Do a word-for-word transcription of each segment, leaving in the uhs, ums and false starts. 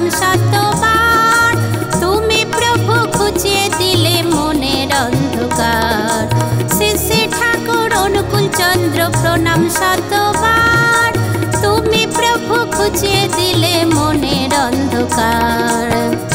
শতবার, তুমি প্রভু ঘুচিয়ে দিলে মনের অন্ধকার। শ্রী শ্রী ঠাকুর অনুকূল চন্দ্র প্রণাম শতবার, তুমি প্রভু ঘুচিয়ে দিলে মনের অন্ধকার।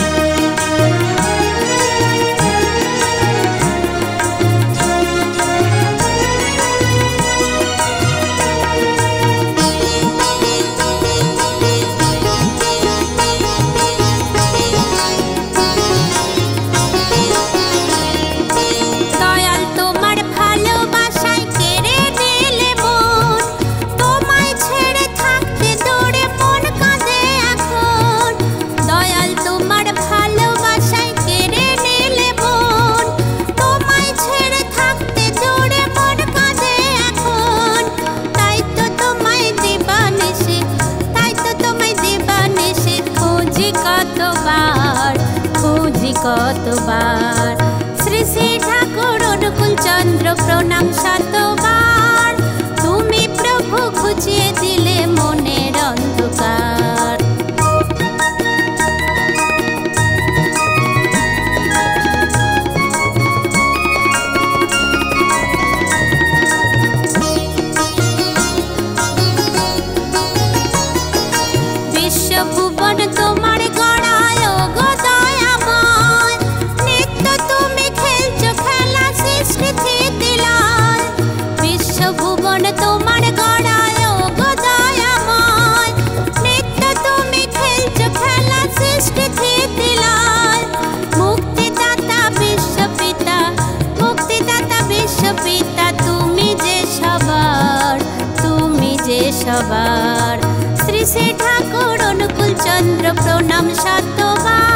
কতবার শ্রী শ্রী ঠাকুর অনুকূল চন্দ্র প্রণাম শতবার, তুমি প্রভু ঘুচিয়ে দিলে মনের অন্ধকার। বিশ্বভুবন তোমার গড়ায় গো দয়াময়, নিত্য তুমি খেলছো খেলা সৃষ্টি দিলায়। বিশ্বভুবন তোমার গড়ায় গো দয়াময়, নিত্য তুমি খেলছো খেলা সৃষ্টি দিলায়। মুক্তিদাতা বিশ্বপিতা, মুক্তিদাতা বিশ্বপিতা, তুমি যে সবার, তুমি যে সবার। শ্রী শ্রী ঠাকুর অনুকূল চন্দ্র প্রণাম শতবার,